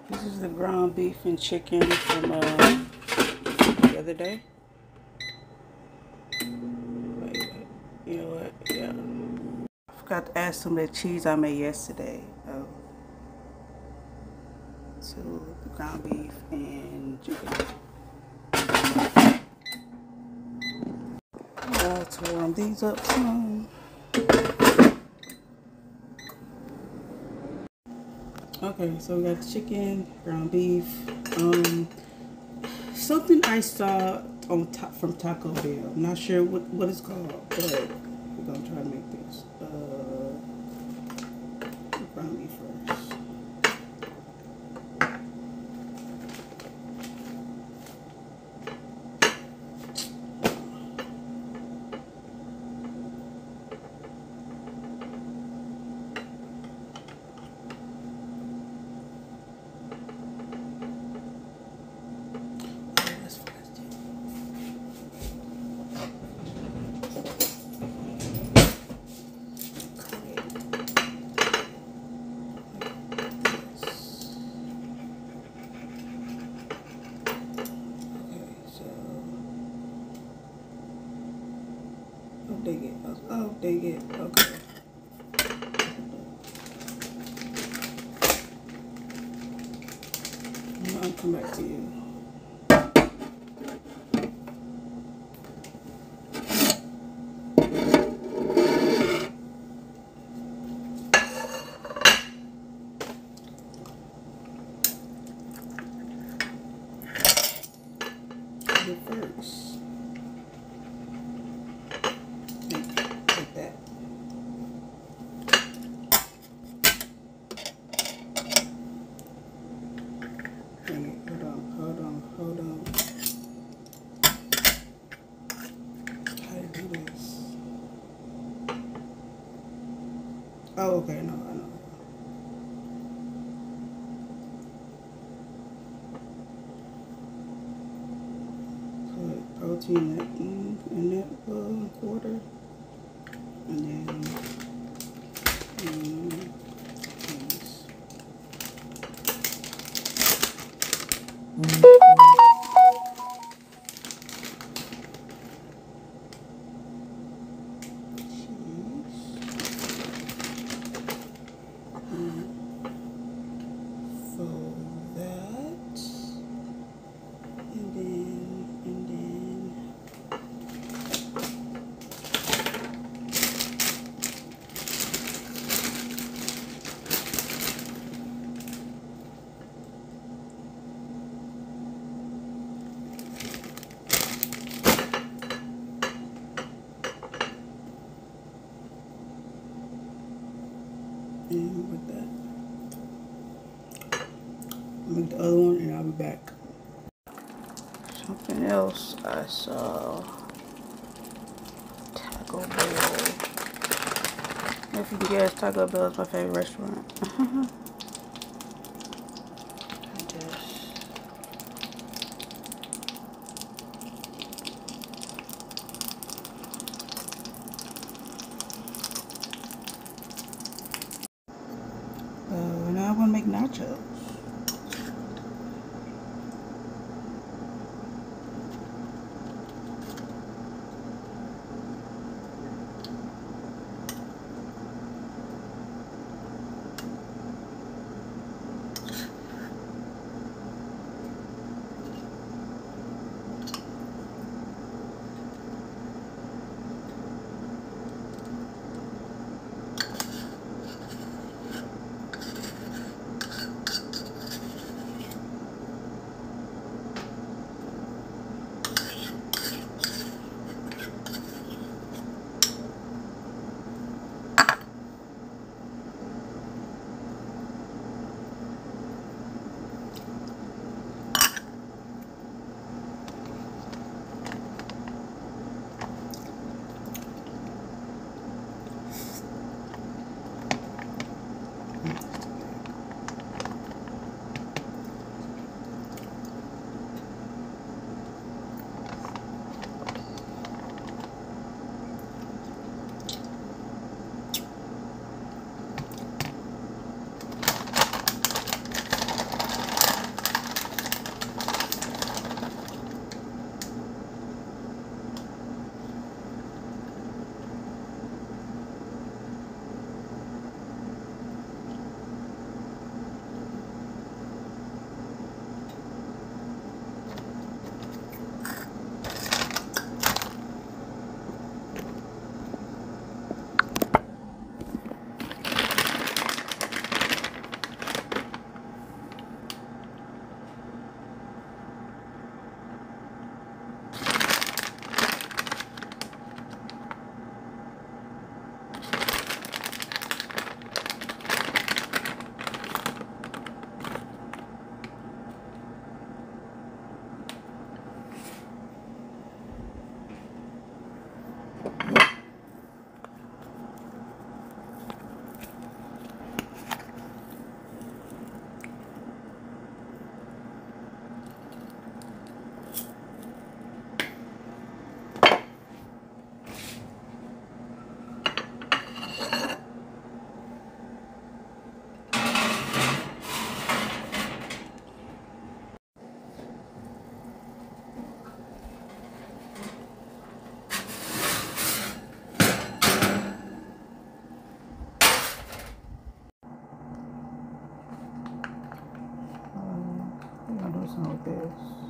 This is the ground beef and chicken from the other day. Wait, you know what? Yeah. I forgot to add some of that cheese I made yesterday. To the ground beef and chicken. To warm these up some. Okay, so we got the chicken, ground beef. Something I saw on from Taco Bell. I'm not sure what it's called, but we're gonna try to make this. Ground beef first. Oh, dang it. Okay. I'll come back to you. First. Like that. Hold on. How to do this? Oh, okay, no, I know. Put protein in that quarter, and then and with that, I'll make the other one and I'll be back. Something else I saw. Taco Bell. If you can guess, Taco Bell is my favorite restaurant. Now I'm gonna make nachos. some with this.